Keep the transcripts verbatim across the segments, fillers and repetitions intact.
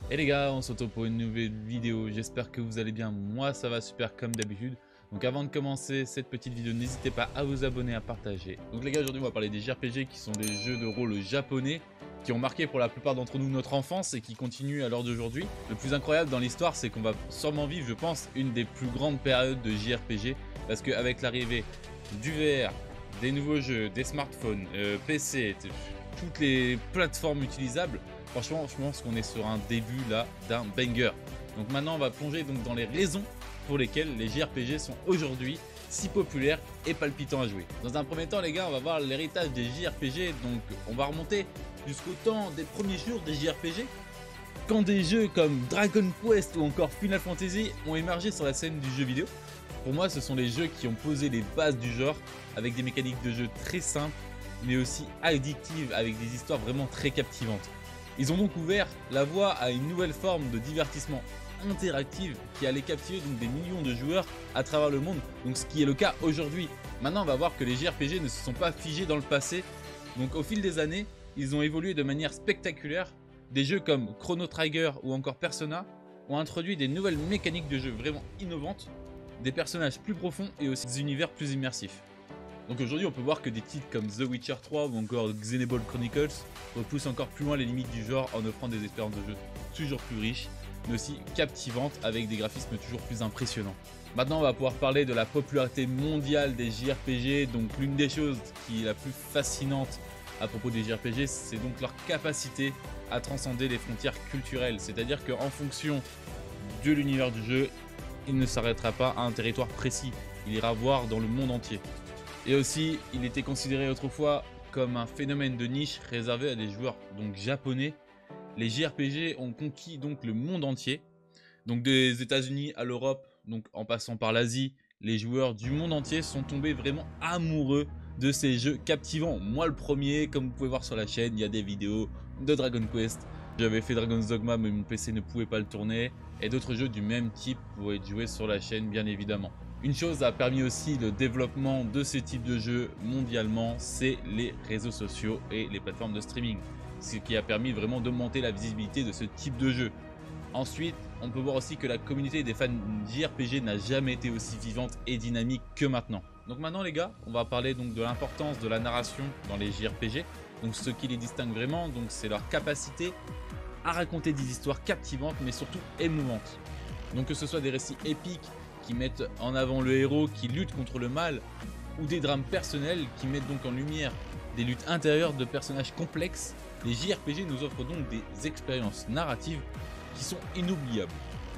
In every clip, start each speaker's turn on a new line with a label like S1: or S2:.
S1: Et les gars, on se retrouve pour une nouvelle vidéo, j'espère que vous allez bien, moi ça va super comme d'habitude. Donc avant de commencer cette petite vidéo, n'hésitez pas à vous abonner, à partager. Donc les gars, aujourd'hui on va parler des J R P G qui sont des jeux de rôle japonais qui ont marqué pour la plupart d'entre nous notre enfance et qui continuent à l'heure d'aujourd'hui. Le plus incroyable dans l'histoire, c'est qu'on va sûrement vivre, je pense, une des plus grandes périodes de J R P G parce qu'avec l'arrivée du V R, des nouveaux jeux, des smartphones, euh, P C, toutes les plateformes utilisables, franchement, je pense qu'on est sur un début là d'un banger. Donc maintenant, on va plonger donc dans les raisons pour lesquelles les J R P G sont aujourd'hui si populaires et palpitants à jouer. Dans un premier temps, les gars, on va voir l'héritage des J R P G. Donc on va remonter jusqu'au temps des premiers jours des J R P G, quand des jeux comme Dragon Quest ou encore Final Fantasy ont émergé sur la scène du jeu vidéo. Pour moi, ce sont les jeux qui ont posé les bases du genre, avec des mécaniques de jeu très simples, mais aussi addictives, avec des histoires vraiment très captivantes. Ils ont donc ouvert la voie à une nouvelle forme de divertissement interactif qui allait captiver donc des millions de joueurs à travers le monde, donc ce qui est le cas aujourd'hui. Maintenant, on va voir que les J R P G ne se sont pas figés dans le passé, donc au fil des années, ils ont évolué de manière spectaculaire. Des jeux comme Chrono Trigger ou encore Persona ont introduit des nouvelles mécaniques de jeu vraiment innovantes, des personnages plus profonds et aussi des univers plus immersifs. Donc aujourd'hui on peut voir que des titres comme The Witcher trois ou encore Xenoblade Chronicles repoussent encore plus loin les limites du genre en offrant des expériences de jeu toujours plus riches, mais aussi captivantes avec des graphismes toujours plus impressionnants. Maintenant on va pouvoir parler de la popularité mondiale des J R P G. Donc l'une des choses qui est la plus fascinante à propos des J R P G, c'est donc leur capacité à transcender les frontières culturelles. C'est-à-dire qu'en fonction de l'univers du jeu, il ne s'arrêtera pas à un territoire précis, il ira voir dans le monde entier. Et aussi, il était considéré autrefois comme un phénomène de niche réservé à des joueurs donc japonais. Les J R P G ont conquis donc le monde entier, donc des États-Unis à l'Europe, donc en passant par l'Asie, les joueurs du monde entier sont tombés vraiment amoureux de ces jeux captivants. Moi le premier, comme vous pouvez voir sur la chaîne, il y a des vidéos de Dragon Quest. J'avais fait Dragon's Dogma mais mon P C ne pouvait pas le tourner, et d'autres jeux du même type pouvaient être joués sur la chaîne bien évidemment. Une chose a permis aussi le développement de ce type de jeux mondialement, c'est les réseaux sociaux et les plateformes de streaming, ce qui a permis vraiment d'augmenter la visibilité de ce type de jeu. Ensuite, on peut voir aussi que la communauté des fans J R P G n'a jamais été aussi vivante et dynamique que maintenant. Donc maintenant les gars, on va parler donc de l'importance de la narration dans les J R P G. Donc ce qui les distingue vraiment, donc c'est leur capacité à raconter des histoires captivantes mais surtout émouvantes. Donc que ce soit des récits épiques qui mettent en avant le héros qui lutte contre le mal, ou des drames personnels qui mettent donc en lumière des luttes intérieures de personnages complexes, les J R P G nous offrent donc des expériences narratives qui sont inoubliables.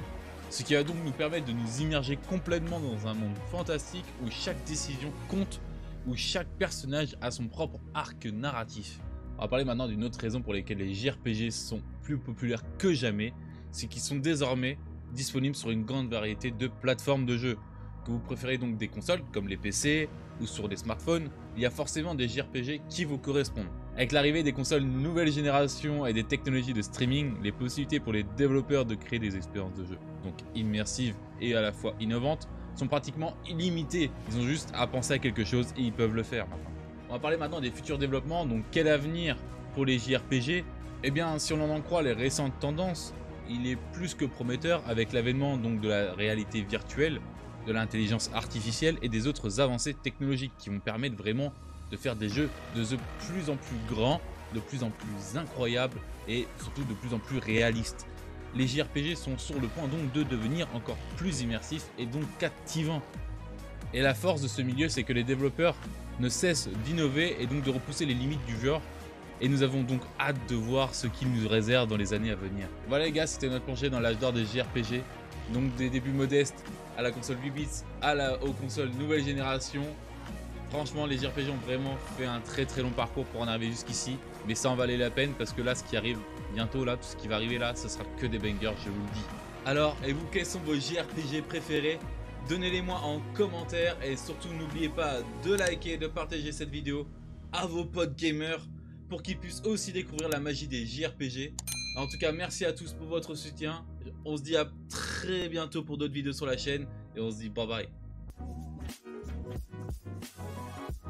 S1: Ce qui va donc nous permettre de nous immerger complètement dans un monde fantastique où chaque décision compte, où chaque personnage a son propre arc narratif. On va parler maintenant d'une autre raison pour laquelle les J R P G sont plus populaires que jamais, c'est qu'ils sont désormais disponibles sur une grande variété de plateformes de jeux. Que vous préférez donc des consoles comme les P C ou sur des smartphones, il y a forcément des J R P G qui vous correspondent. Avec l'arrivée des consoles nouvelle génération et des technologies de streaming, les possibilités pour les développeurs de créer des expériences de jeu, donc immersives et à la fois innovantes, sont pratiquement illimitées. Ils ont juste à penser à quelque chose et ils peuvent le faire maintenant. On va parler maintenant des futurs développements. Donc quel avenir pour les J R P G? Eh bien, si on en croit les récentes tendances, il est plus que prometteur avec l'avènement donc de la réalité virtuelle, de l'intelligence artificielle et des autres avancées technologiques qui vont permettre vraiment de faire des jeux de plus en plus grands, de plus en plus incroyables et surtout de plus en plus réalistes. Les J R P G sont sur le point donc de devenir encore plus immersifs et donc captivants. Et la force de ce milieu, c'est que les développeurs ne cessent d'innover et donc de repousser les limites du genre. Et nous avons donc hâte de voir ce qu'ils nous réservent dans les années à venir. Voilà les gars, c'était notre plongée dans l'âge d'or des J R P G. Donc des débuts modestes à la console huit bits, à la, aux consoles nouvelle génération. Franchement, les J R P G ont vraiment fait un très très long parcours pour en arriver jusqu'ici. Mais ça en valait la peine parce que là, ce qui arrive bientôt, là, tout ce qui va arriver là, ce sera que des bangers, je vous le dis. Alors, et vous, quels sont vos J R P G préférés? Donnez-les moi en commentaire et surtout n'oubliez pas de liker et de partager cette vidéo à vos potes gamers pour qu'ils puissent aussi découvrir la magie des J R P G. En tout cas, merci à tous pour votre soutien. On se dit à très bientôt pour d'autres vidéos sur la chaîne et on se dit bye bye.